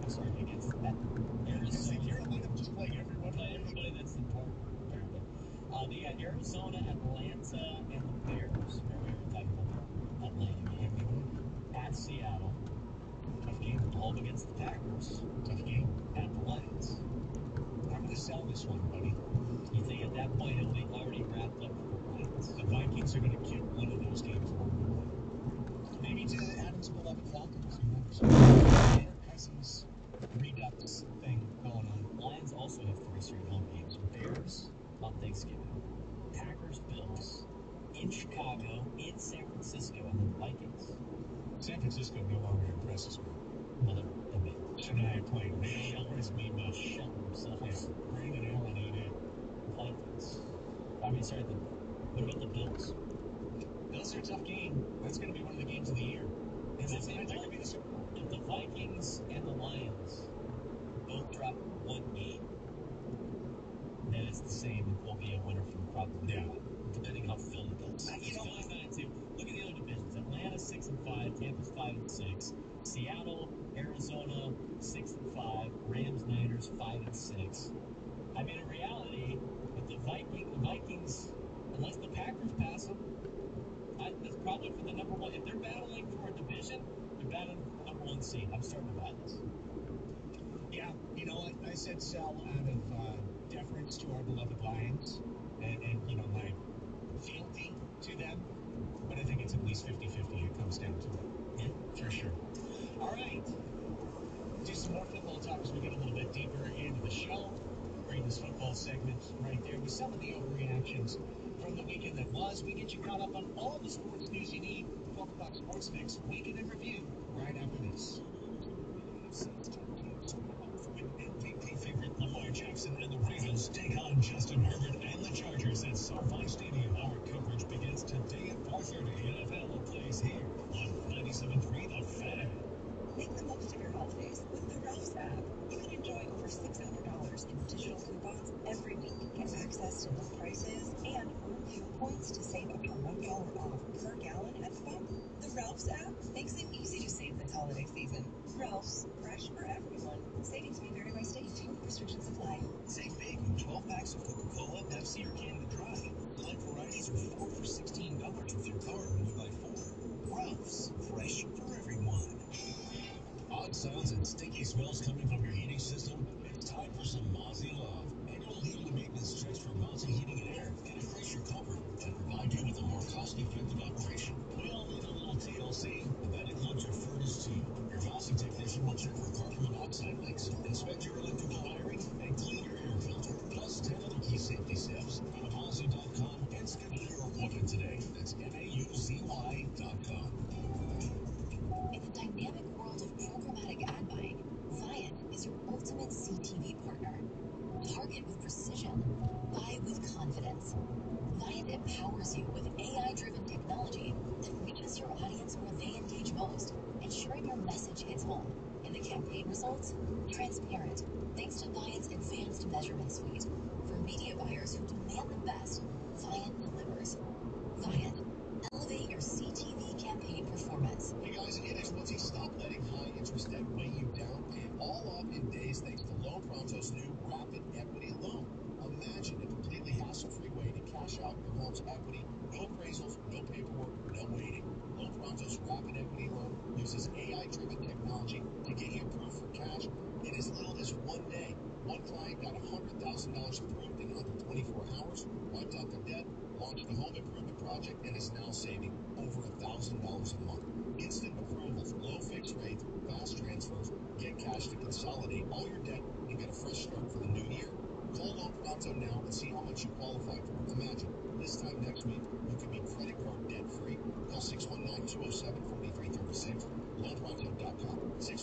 Carolina just playing everyone. Everybody that's important, apparently. They got Arizona, Atlanta, and the Bears. Remember we were talking about the Atlanta game. At Seattle. Tough game. Home against the Packers. Tough game. At the Lions. I'm going to sell this one, buddy. You think at that point it'll be already wrapped up for the Lions? The Vikings are going to kill one of those games. Maybe to Adam's beloved Falcons. Who knows? Has his redux thing going on. Lions also have 3 straight home games. Bears on Thanksgiving. Packers, Bills. In Chicago. In San Francisco. And then Vikings. San Francisco no longer impresses me. Well, I mean, Shania playing they impress me much. Shelter themselves. Bring it Allen ain't it. Vikings. What about the Bills? Bills are a tough game. That's going to be one of the games of the year. Is it going to be the Super Bowl? If the Vikings and the Lions both drop 1 game, then it's the same. It will be a winner from probably depending how Philly does. You know, Philly's 9-2. Look at the other divisions. Atlanta 6-5, Tampa's 5-6, Seattle, Arizona 6-5, Rams, Niners 5-6. I mean, in reality, if the Vikings, unless the Packers pass them, that's probably for the number 1. If they're battling for a division, they're battling for the number 1 seed. I'm starting to buy this. Yeah, you know what? I said sell out of deference to our beloved Lions and you know, my fealty to them. But I think it's at least 50-50 it comes down to it. Yeah, for sure. All right. Do some more football talk as we get a little bit deeper into the show. Braden's football segment right there with some of the overreactions from the weekend that was. We get you caught up on all the sports news you need. 12 o'clock Sports Mix Weekend in Review right after this. MVP favorite Lamar Jackson and the Ravens take on Justin Herbert and the Chargers at SoFi Stadium. Our coverage begins today at 4:30. NFL plays here on 97.3 The Fan. Make the most of your holidays with the Ralph's app. You can enjoy over $600 in digital coupons every week. Get access to low prices and earn fuel points to save up to $1 off per gallon at the pump. The Ralph's app makes it easy to save this holiday season. Ralph's, fresh for everyone. Savings may vary by state. Restrictions apply. Save big with 12 packs of Coca-Cola, Pepsi, or Canada Dry. Select varieties are 4 for $16 with your card when you buy 4. Ralph's, fresh for everyone. Loud sounds and stinky smells coming from your heating system? It's time for some Mozzie love. Annual heating and maintenance checks for Mozzie Heating and Air can increase your comfort and provide you with a more cost-effective operation. We all need a little TLC, and that includes your furnace too. Your Mozzie technician will check for carbon monoxide leaks, inspect your electrical wiring, and clean your air filter. Plus 10 other key safety steps. Go to Mozzie.com and schedule your appointment today. That's MAUZY.com. In the dynamic world of programmatic ad buying, Viant is your ultimate CTV partner. Target with precision, buy with confidence. Viant empowers you with AI-driven technology that reaches your audience where they engage most, ensuring your message hits home. And the campaign results? Transparent, thanks to Viant's advanced measurement suite. For media buyers who demand the best, Viant delivers. Viant, elevate your CTV campaign performance. Hey guys, it is Woodsy. Stop letting high interest debt weigh you down. Pay it all off in days thanks to Loan Pronto's new Rapid Equity Loan. Imagine a completely hassle-free way to cash out your home's equity. No appraisals, no paperwork, no waiting. Loan Pronto's Rapid Equity Loan uses AI-driven technology to get you approved for cash in as little as 1 day. One client got $100,000 approved in under 24 hours, wiped out their debt, launched a home improvement project, and is now saving over $1,000 a month. Instant approvals, low fixed rates, fast transfers, get cash to consolidate all your debt and get a fresh start for the new year. Call Loan Pronto now and see how much you qualify for. Imagine, this time next week, you could be credit card debt-free. Call 619-207-4336, loanpronto.com,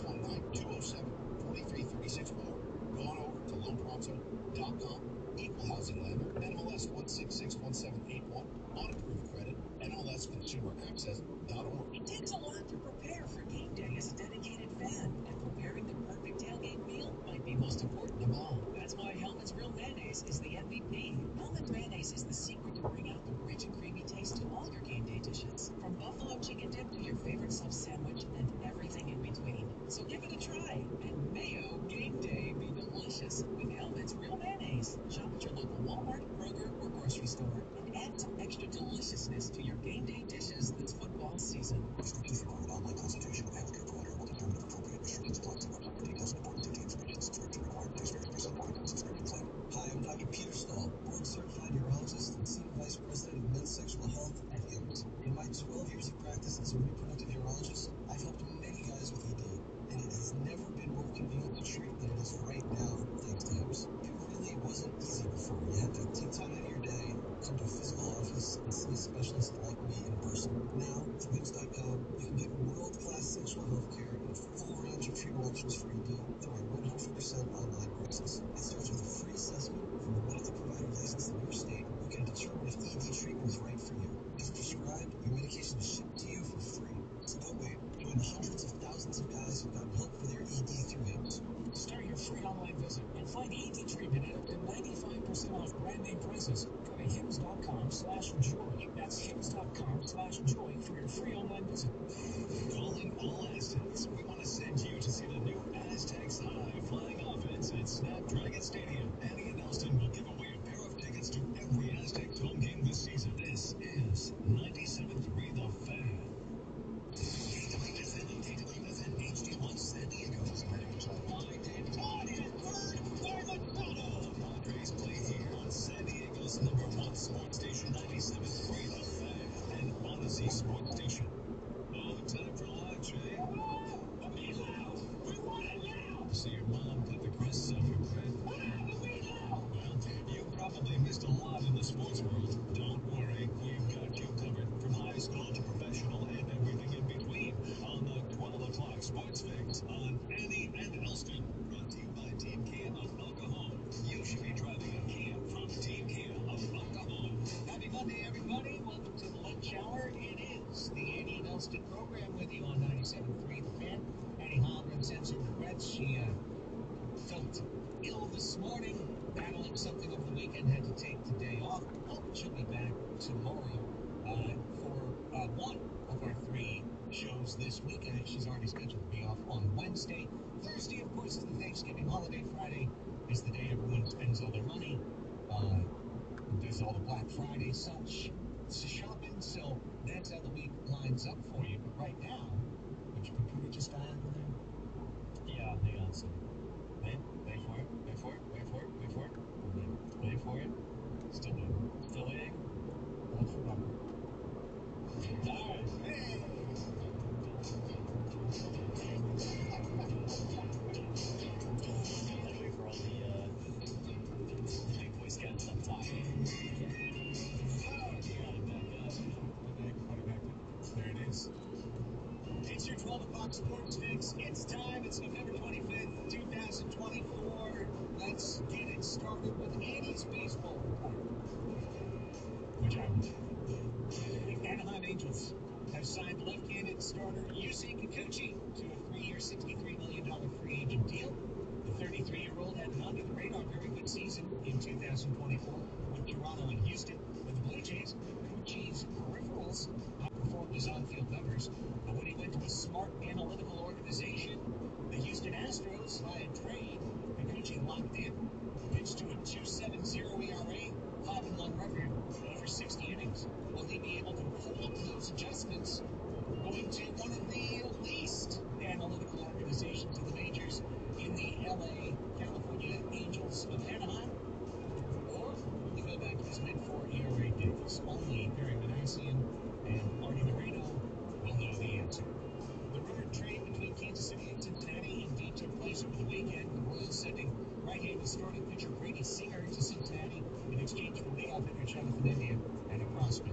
619-207-4336, or go on over to loanpronto.com. Equal housing lender, NMLS 1661781, on approved credit, NMLSconsumeraccess.org. It takes a lot to prepare for game day as a dedicated fan, and preparing the perfect tailgate meal might be most important of all. That's why Hellman's Real Mayonnaise is the MVP. Hellman's Mayonnaise is the secret to bring out the rich and creamy taste to all your game day dishes. From buffalo chicken dip to your favorite sub sandwich and everything in between. So give it a try, and mayo game day be delicious with Hellman's Real Mayonnaise. Shop at your local Walmart, Kroger, or grocery store, and add some extra deliciousness to your game day dishes this football season. Prescriptions required. Online consultation with a healthcare provider will determine if appropriate restrictions apply. See website for details and important safety information. Subscription required. Price varies based on product and subscription plan. Hi, I'm Dr. Peter Stahl, board-certified urologist and Senior Vice President of Men's Sexual Health at HIMSS. In my 12 years of practice as a reproductive urologist, I've helped many guys with ED, and it has never been more convenient to treat than it is right now, thanks to HIMSS. It really wasn't easy before. You had to take time out of your day, come to a physical office, and see a specialist like me in person. Now, through HIMSS.com, you can get world-class sexual health care and a full range of treatment options for ED through our 100% online process. It starts with a free assessment from a medical provider licensed in your state who can determine if ED treatment is right for you. If prescribed, your medication is shipped to you for free. So don't wait. Join the hundreds of thousands of guys who've gotten help for their ED through HIMSS. Start your free online visit and find ED treatment at up to 95% off brand name prices. Go to hims.com/joy. That's hims.com/joy for your free online visit. Calling all Aztecs. We want to send you to see the new Aztecs High Flying Offense at Snapdragon Stadium. Andy and Elston will give away a pair of tickets to every Aztecs home game this season. This is 97.3 The Fan. KWFN HD1 San Diego. Padres play here on San Diego's #1 sports station, 97.3 The Fan, and Odyssey Sports Station. Oh, time for lunch, eh? The meatloaf! We want it now! So your mom cut the crusts off your bread? The meatloaf! Well, you probably missed a lot in the sports world. Don't worry, we've got you covered from high school to professional and everything in between on the 12 o'clock Sports Fix on Andy and Elston. Brought to you by Team Kia of El Cajon. You should be driving a Kia from Team Kia of El Cajon. Happy Monday, everybody. Welcome to the lunch hour. It is the Andy and Elston program with you on 97.3 The Fan. Annie Hollgren sends her regrets. She felt ill this morning, battling something over the weekend, had to take the day off. Oh, she'll be back tomorrow for one of our 3 shows this week. She's already scheduled to be off on Wednesday. Thursday, of course, is the Thanksgiving holiday. Friday is the day everyone spends all their money. There's all the Black Friday such shopping, so that's how the week lines up for you. But right now, would your computer just die over there? Sports Fix. It's time. It's November 25th, 2024. Let's get it started with Annie's baseball report, which I will. The Anaheim Angels have signed left-handed starter Yusei Kikuchi to a 3-year, $63 million free agent deal. The 33-year-old had an under-the-radar very good season in 2024 with Toronto and Houston. With the Blue Jays, Kikuchi's peripherals outperformed his on-field numbers. But when he went to a smart analytical organization, the Houston Astros, via trade, Kikuchi locked in, pitched to a 2.70 ERA, 5-1 record over 60 innings. Will he be able to hold those adjustments going to one of the least analytical organizations in the majors in the LA, California Angels of Anaheim? Or will he go back to his mid-4 ERA days? Only Perry Manassian and Artie Moreno will know the answer. The rumored trade between Kansas City and Cincinnati indeed took place over the weekend. The Royals sending right-handed starting pitcher Brady Singer to Cincinnati in exchange for leadoff hitter Jonathan India and a prospect.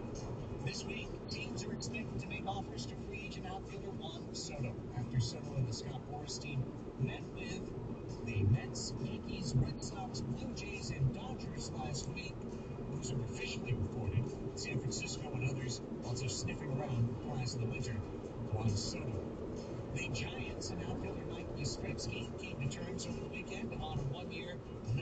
This week, teams are expected to make offers to free agent outfielder Juan Soto after Soto and the Scott Boras team met with the Mets, Yankees, Red Sox, Blue Jays, and Dodgers last week. Those are officially reported. San Francisco and others also sniffing around the prize of the winter, Juan Soto. The Giants and outfielder Mike Yastrzemski came to terms over the weekend on a 1-year,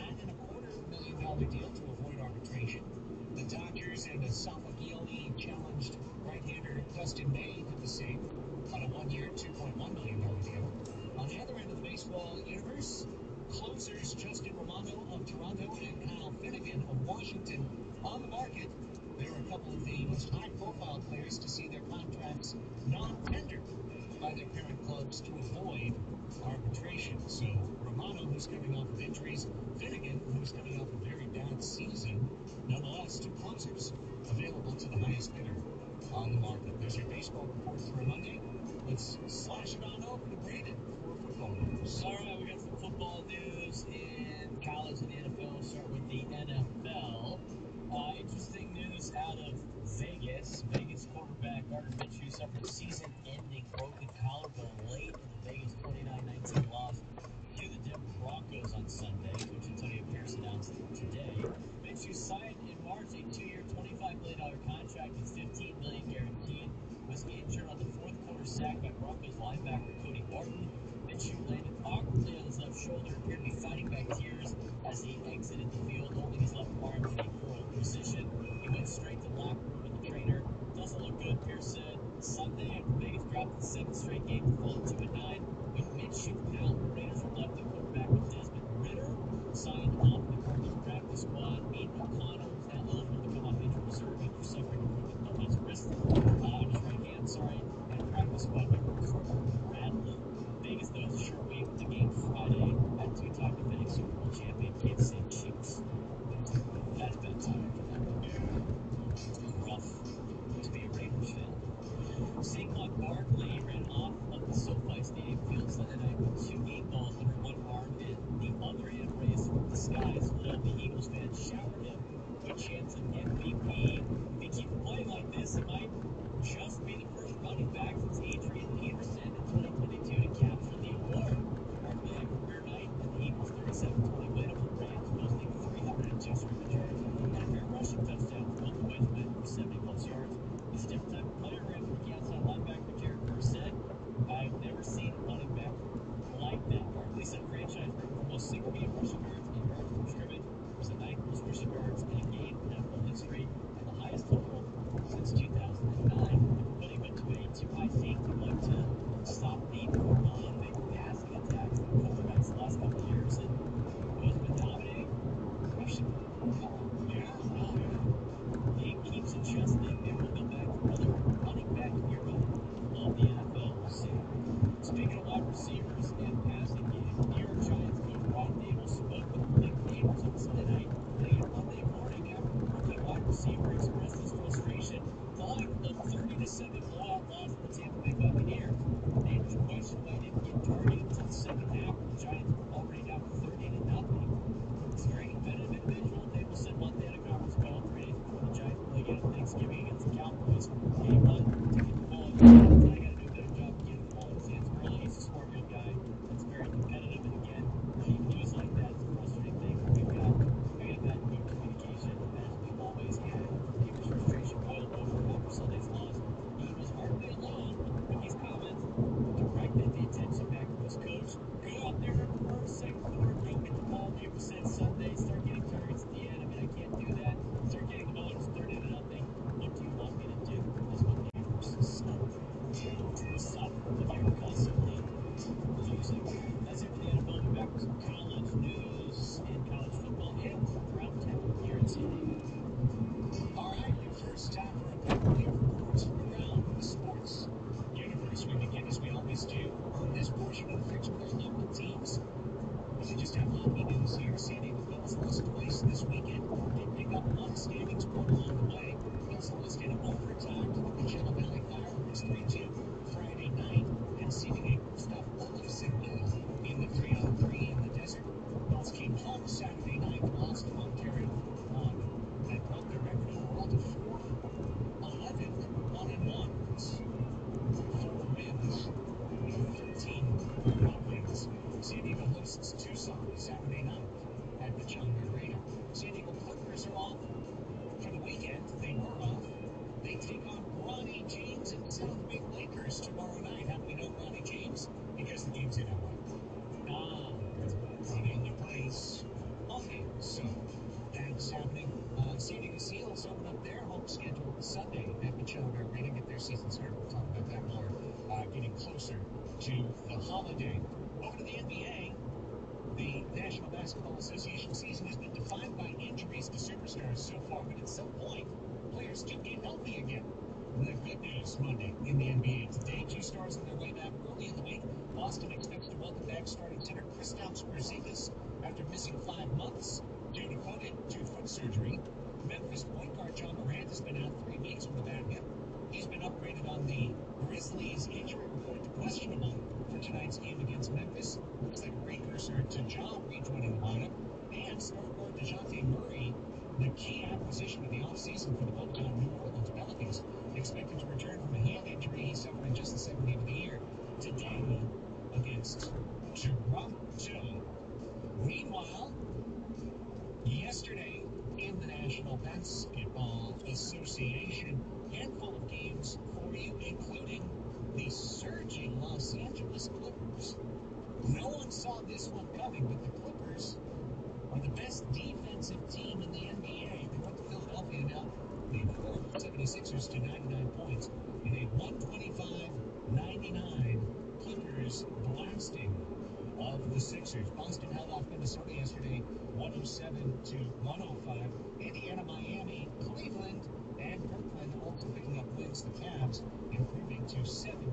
$9.25 million deal to avoid arbitration. The Dodgers and Esophageally challenged right-hander Dustin May did the same on a 1-year, $2.1 million deal. On the other end of the baseball universe, closers Justin Romano of Toronto and Kyle Finnegan of Washington on the market. There are a couple of the most high-profile players to see their contracts non-tendered by their parent clubs to avoid arbitration. So Romano, who's coming off of injuries, Finnegan, who's coming off a very bad season, nonetheless, two closers available to the highest bidder on the market. There's your baseball report for a Monday. Let's slash it on over to Braden for football news. All right, we got some football news in college and the NFL. We'll start with the NFL. Interesting news out of Vegas. Vegas quarterback Gardner Minshew suffered season-ending broken collarbone late in the Vegas 29-19 loss to the Denver Broncos on Sunday. Coach Antonio Pierce announced today. Minshew signed in March a 2-year, $25 million contract with $15 million guaranteed. Was injured on the fourth quarter sack by Broncos linebacker Cody Barton. Minshew landed awkwardly on his left shoulder, appeared to be fighting back tears as he exited the field, holding his left arm in a curled position. He went straight to the locker room with the trainer. Doesn't look good, Pierce said. Sunday, after Vegas dropped the 7th straight game to fall 2-9, with Minshew out, the Raiders were left at quarterback with Desmond Ridder, signed off the Cardinals practice squad. Aiden O'Connell is now eligible to come off injured reserve after suffering a broken thumb on his wrist, on his right hand, and practice squad member Corbin Bradley. Vegas, though, is a short week with the game Friday at 2-time defending Super Bowl champion Kansas City Chiefs. That's been time for them. Rough to be a Raiders fan. Saquon Barkley ran off of the SoFi Stadium field Sunday night with 2 8-balls under one arm and the other hand raised toward the skies. Philadelphia Eagles fans showered him with chants of MVP. If he keeps playing like this, he might just be the first running back since Adrian Peterson in 2022 to capture the award. Barkley had a career night in the Eagles' 37-20 win over the Rams, posting 302 scrimmage yards and a pair of rushing touchdowns. Both the wins went for 70-plus yards. He's a different type of player, and rookie outside linebacker Jared Kerr said, "I've never seen a running back like that." Barkley set a franchise record for most single-game rushing yards and yards per scrimmage. It was the 9th most rushing yards in a game in NFL history and the highest total since 2009. focus too on this portion of the fixture with our local teams. We just have hockey news here. San Diego Gulls lost twice this weekend. Did pick up one standing spot along the way. Gulls lost in overtime to the Coachella Valley Fireworks 3-2 Friday night, and seeing a Gustav Olofsson goal in the 3-on-3 in the desert. Gulls came home Saturday night and lost to Ontario 1. That broke their record overall to 4-11-1-1. 4 wins, 13 road wins. San Diego hosts Tucson Saturday night at the Challenger Arena. San Diego Clippers are off for the weekend. They were off. They take on Ronnie James and South Bay Lakers tomorrow night. How do we know Ronnie James? Because the game's in LA. Ronnie only plays Monday, so that's happening. San Diego Seals open up their home schedule Sunday at the Challenger Arena, get their season started. We'll talk about that more, getting closer to the holiday. Over to the NBA. The National Basketball Association season has been defined by injuries to superstars so far, but at some point, players do get healthy again. The good news Monday in the NBA today, 2 stars on their way back early in the week. Boston expects to welcome back starting center Kristaps Porzingis after missing 5 months due to, quoted, to foot surgery. Memphis point guard John Morant has been out 3 weeks with a bad hip. He's been upgraded on the Grizzlies injury report to questionable for tonight's game against Memphis. Looks like a precursor to Ja rejoining the lineup. And star guard DeJounte Murray, the key acquisition of the offseason for the Booktown New Orleans Pelicans, expected to return from a hand injury he suffered in just the second game of the year today against Toronto. Meanwhile, yesterday in the National Basketball Association, handful of games for you, including the surging Los Angeles Clippers. No one saw this one coming, but the Clippers are the best defensive team in the NBA. They went to Philadelphia and now they hurled the 76ers to 99 points in a 125-99 Clippers blasting of the Sixers. Boston held off Minnesota yesterday 107-105. Indiana, Miami, Cleveland, and Brooklyn also picking up wins. The Cavs improving to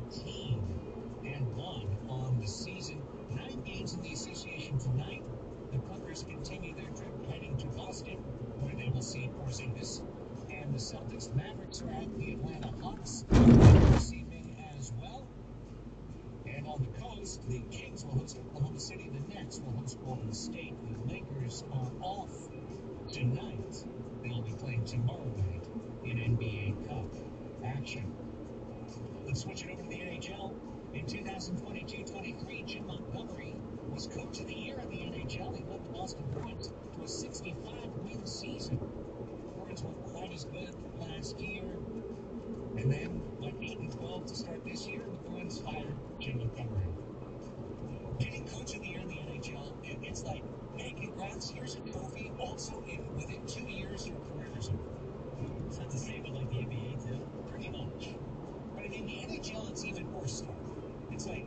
17-1 on the season. 9 games in the association tonight. The Clippers continue their trip heading to Boston, where they will see Porzingis and the Celtics. Mavericks are at the Atlanta Hawks this evening as well. And on the coast, the Kings will host Oklahoma City. The Nets will host Golden State. The Lakers are off tonight. They'll be playing tomorrow night in NBA Cup action. Let's switch it over to the NHL. In 2022-23, Jim Montgomery was Coach of the Year in the NHL. He led the Boston Bruins to a 65-win season. The Bruins weren't quite as good last year, and then went 8-12 to start this year, and the Bruins fired Jim Montgomery. Getting Coach of the Year in the NHL, it's like, hey, congrats, here's a trophy. Also, within 2 years, your career is over. Is that the same with like the NBA too? Pretty much. But in the NHL, it's even worse stuff. It's like,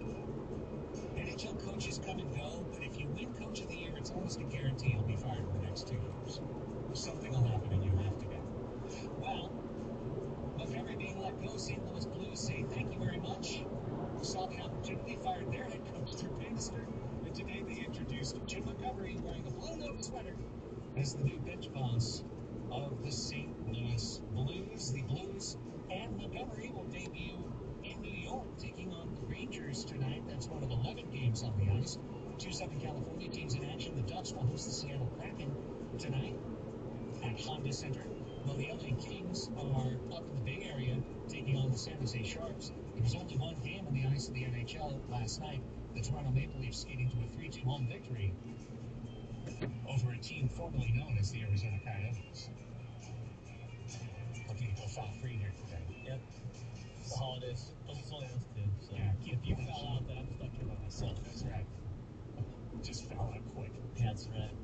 NHL coaches come and go, but if you win Coach of the Year, it's almost a guarantee you'll be fired in the next 2 years. Something will happen and you have to go. Well, Montgomery being let go, St. Louis Blues say thank you very much. Saw the opportunity, fired their head coach, Drew Bannister, and today they introduced Jim Montgomery wearing a blue note sweater as the new bench boss of the St. Louis Blues. The Blues and Montgomery will debut in New York, taking on the Rangers tonight. That's one of 11 games on the ice. 2 Southern California teams in action. The Ducks will host the Seattle Kraken tonight at Honda Center, while the LA Kings are up in the Bay Area taking on the San Jose Sharks. There was only one game on the ice of the NHL last night. The Toronto Maple Leafs skating to a 3-2 home victory over a team formerly known as the Arizona Coyotes. Looking to go foul-free here today. Yep. It's the holidays. Plus it's only us two, so Yeah, if you foul out, then I'm stuck here by myself. That's right. Just foul out quick. That's right.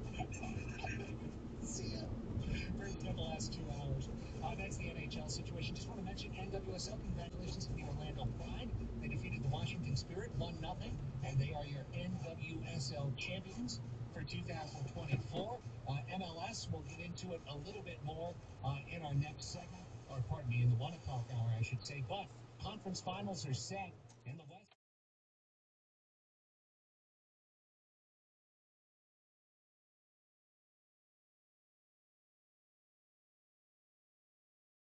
See ya. First of the last 2 hours. That's the NHL situation. Just want to mention NWSL. Congratulations to the Orlando Pride. They defeated the Washington Spirit 1-0, and they are your NWSL champions for 2024. MLS, we'll get into it a little bit more in our next segment, or pardon me, in the 1 o'clock hour, I should say. But conference finals are set in the West.